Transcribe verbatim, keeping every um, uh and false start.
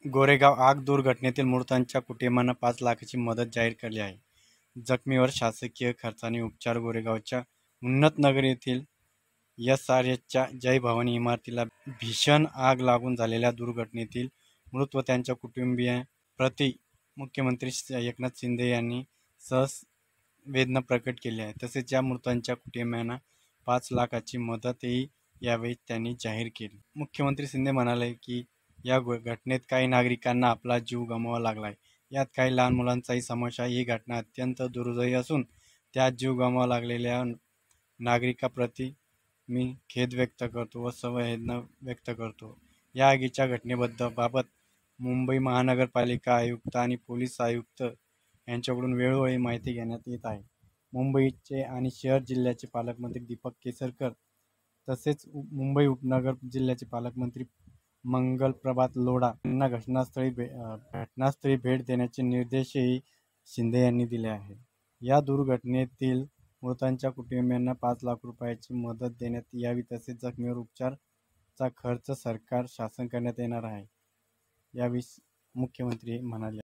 गोरेगाव आग दुर्घटनेतील मृतांच्या कुटुंबांना पाच लाखाची मदत जाहीर केली आहे. जखमींवर शासकीय खर्चाने उपचार. गोरेगावच्या उन्नतनगर येथील एस आर एसच्या जय भवानी इमारतीला भीषण आग लागून झालेल्या दुर्घटनेतील मृत व त्यांच्या कुटुंबियांप्रती मुख्यमंत्री एकनाथ शिंदे यांनी सहवेदना प्रकट केली आहे. तसेच या मृतांच्या कुटुंबियांना पाच लाखाची मदतही यावेळी त्यांनी जाहीर केली. मुख्यमंत्री शिंदे म्हणाले की या घटनेत काही नागरिकांना आपला जीव गमवावा लागला आहे. यात काही लहान मुलांचाही समावेश आहे. ही घटना अत्यंत दुर्दैवी असून त्यात जीव गमवावा लागलेल्या नागरिकांप्रती मी खेद व्यक्त करतो व संवेदना व्यक्त करतो. या आगीच्या घटनेबाबत मुंबई महानगरपालिका आयुक्त आणि पोलीस आयुक्त यांच्याकडून वेळोवेळी माहिती घेण्यात येत आहे. मुंबईचे आणि शहर जिल्ह्याचे पालकमंत्री दीपक केसरकर तसेच मुंबई उपनगर जिल्ह्याचे पालकमंत्री मंगलप्रभात लोढा यांना घटनास्थळी भे घटनास्थळी भेट देण्याचे निर्देशही शिंदे यांनी दिले आहेत. या दुर्घटनेतील मृतांच्या कुटुंबियांना पाच लाख रुपयांची मदत देण्यात यावी तसेच जखमींवर उपचाराचा खर्च सरकार शासन करण्यात येणार आहे, यावेळी मुख्यमंत्री म्हणाले.